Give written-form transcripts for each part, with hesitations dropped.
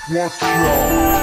Watch out.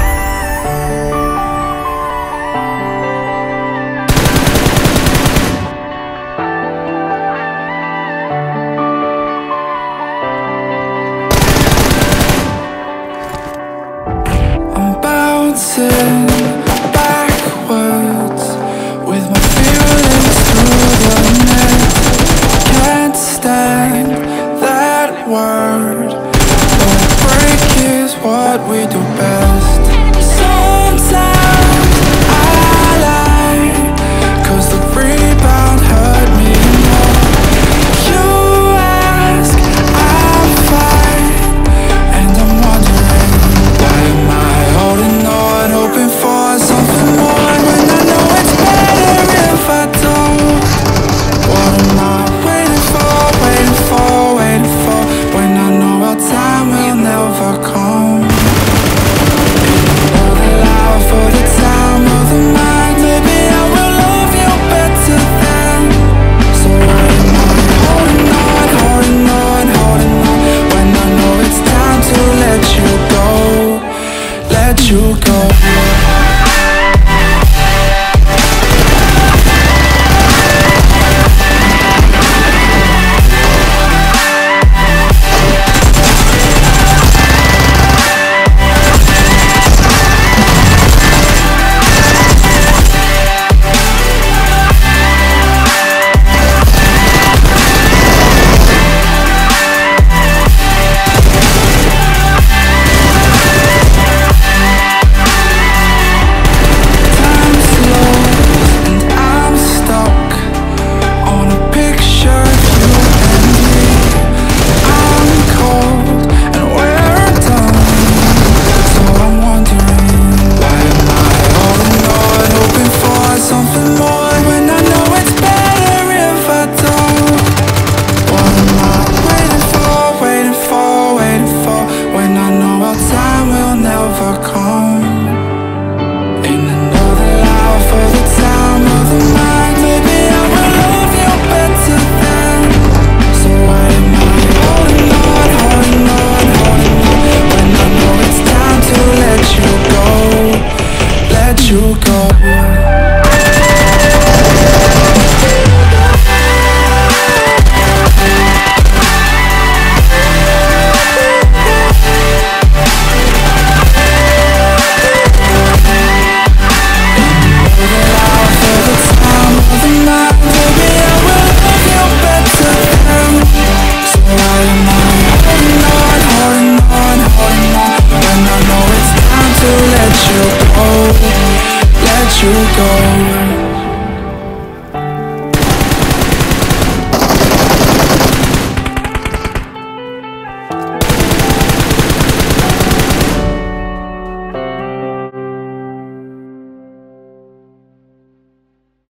Bouncing backwards with my feelings through the net. Can't stand that word. No break is what we do best. Sometimes I lie, 'cause the rebound hurt me more. You ask, I'm fine, and I'm wondering, why am I holding on, hoping for something more when I know it's better if I don't? What am I waiting for, waiting for, waiting for, when I know our time will never come? For the life, for the time of the mind, maybe I will love you better then. So why am I holding on, holding on, holding on, when I know it's time to let you go, let you go. Let you go.